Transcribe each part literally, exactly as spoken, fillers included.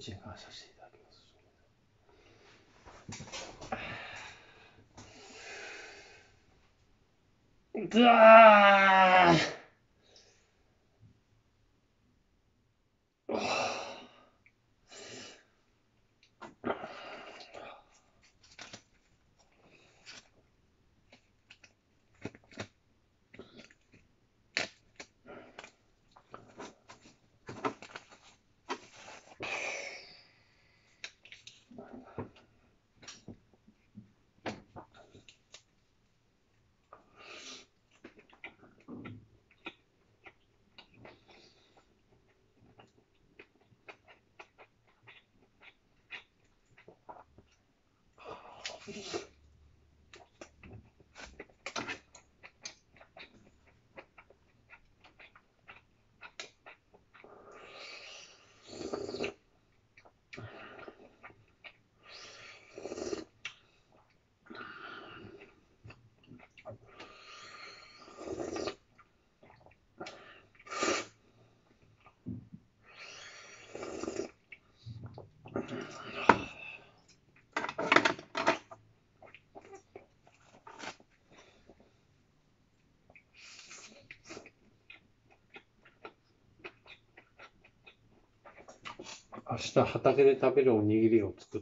ちに関させていただきます。ぐわー明日畑で食べるおにぎりを作った。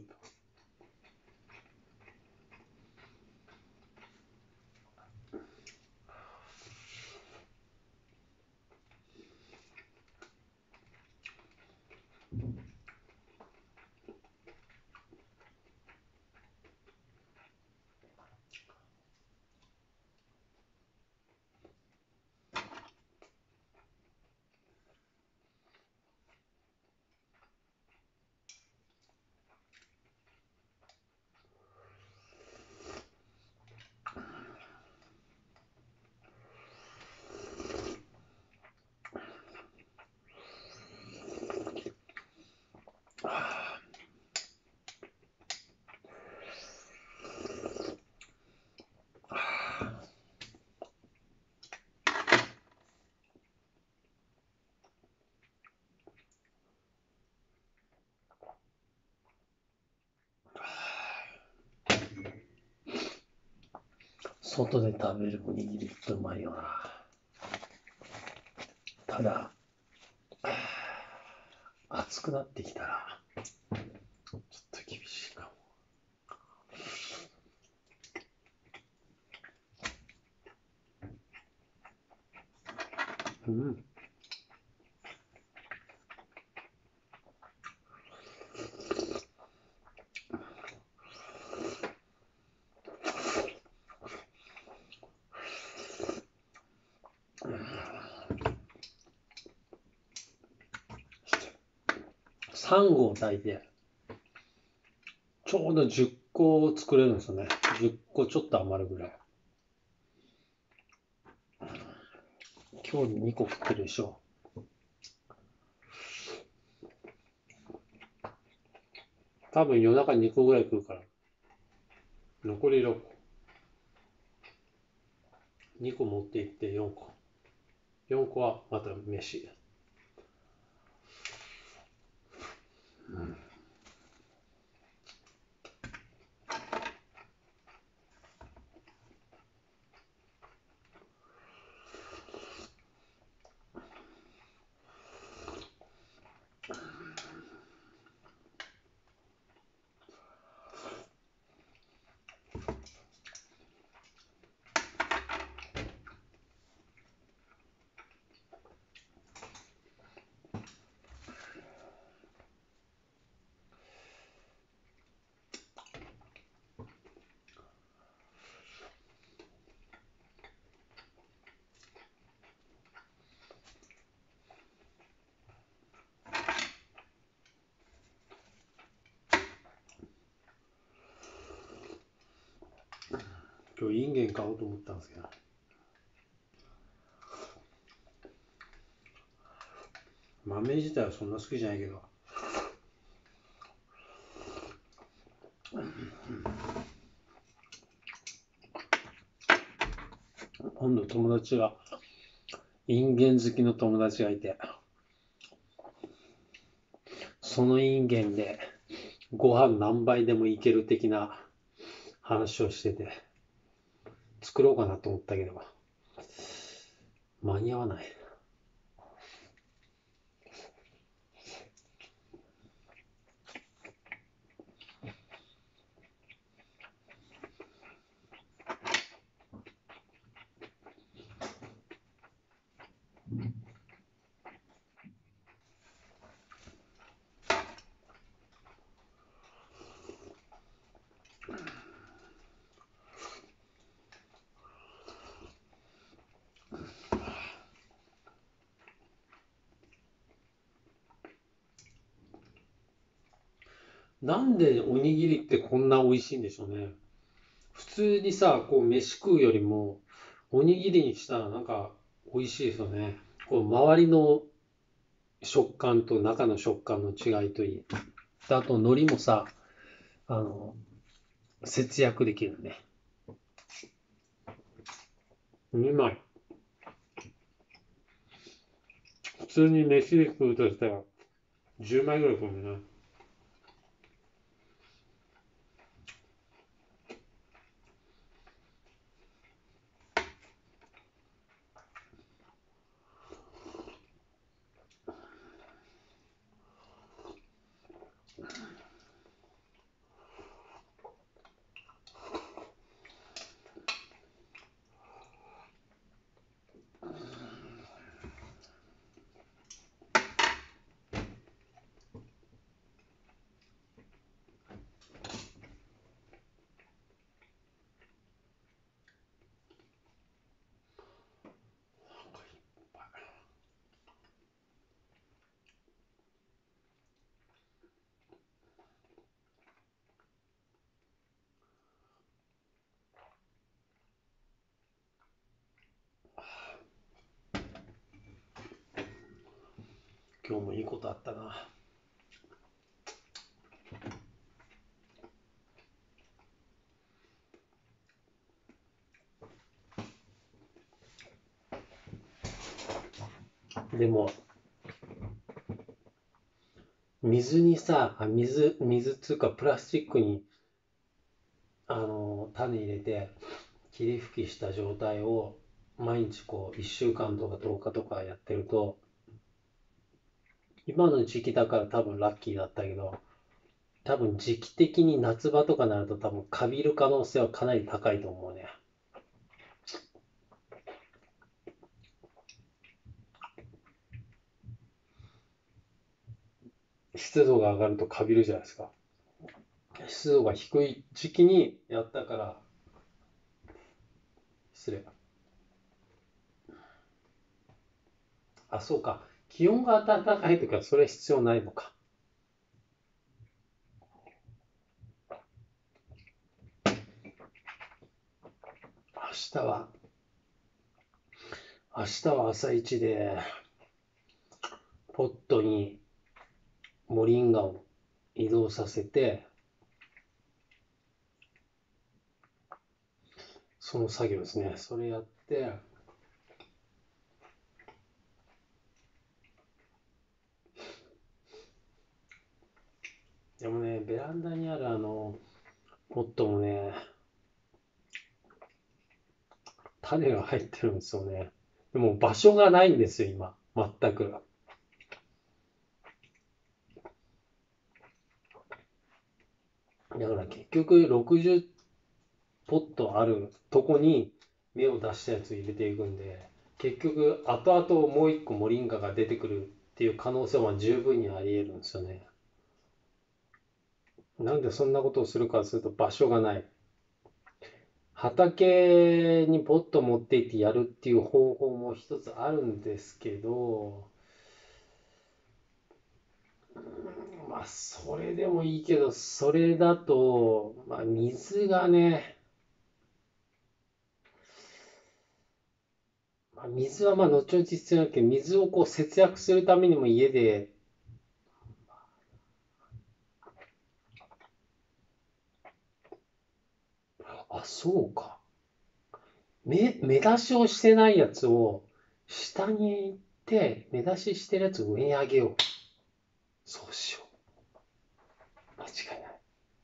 外で食べるおにぎりってうまいよな。ただ暑くなってきたらちょっと厳しいかも。うん。さん合炊いてちょうどじゅっこ作れるんですよね。じゅっこちょっと余るぐらい。今日にこ食ってるでしょ。多分夜中にこぐらい食うから残りろっこ。にこ持っていってよんこ。よんこはまた飯。うん。今日インゲン買おうと思ったんですけど、豆自体はそんな好きじゃないけど、今度友達がインゲン好きの友達がいて、 そのインゲンでご飯何杯でもいける的な話をしてて、作ろうかなと思ったけど、間に合わない。なんでおにぎりってこんな美味しいんでしょうね。普通にさ、こう飯食うよりも、おにぎりにしたらなんか美味しいですよね。こう周りの食感と中の食感の違いといい。であと海苔もさ、あの、節約できるね。にまい。普通に飯で食うとしたらじゅうまいぐらい食うもんね。今日もいいことあったな。でも、水にさ、あ水、水っつうかプラスチックに、あの、種入れて、霧吹きした状態を毎日こういっしゅうかんとかとおかとかやってると、今の時期だから多分ラッキーだったけど、多分時期的に夏場とかなると多分カビる可能性はかなり高いと思うね。湿度が上がるとカビるじゃないですか。湿度が低い時期にやったから、失礼。あ、そうか。気温が暖かいとかそれ必要ないのか。明日は、明日は朝一でポットにモリンガを移動させて、その作業ですね。それやって、でもね、ベランダにあるあの、ポットもね、種が入ってるんですよね。でも場所がないんですよ、今。全く。だから結局ろくじゅうポットあるとこに芽を出したやつ入れていくんで、結局後々もう一個モリンガが出てくるっていう可能性は十分にあり得るんですよね。なんでそんなことをするかというと場所がない。畑にポット持って行ってやるっていう方法も一つあるんですけど、まあそれでもいいけど、それだと、まあ水がね、まあ、水はまあ後々必要だけど、水をこう節約するためにも家で、あ、そうか。目、目出しをしてないやつを下に行って、目出ししてるやつを上に上げよう。そうしよう。 間違いない。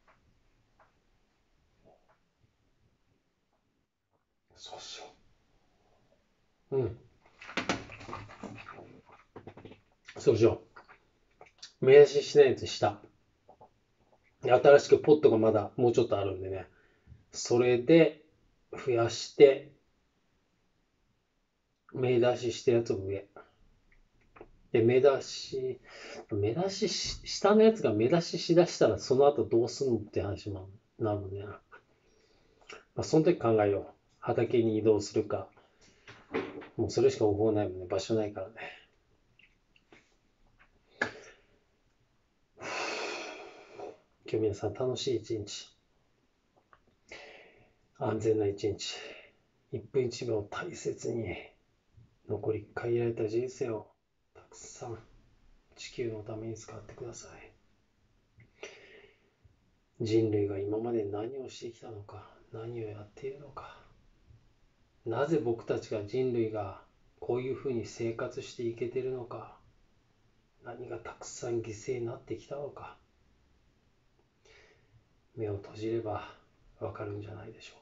そうしよう。うん。そうしよう。目出ししないやつした。新しくポットがまだもうちょっとあるんでね。それで増やして、目出ししたやつを上。で、目出し、目出しし、下のやつが目出ししだしたらその後どうすんのって話もなるね。まあ、その時考えよう。畑に移動するか。もうそれしか方法ないもんね。場所ないからね。今日皆さん楽しい一日。安全な一日。一分一秒大切に。残り限られた人生をたくさん地球のために使ってください。人類が今まで何をしてきたのか、何をやっているのか、なぜ僕たちが人類がこういうふうに生活していけてるのか、何がたくさん犠牲になってきたのか、目を閉じればわかるんじゃないでしょうか。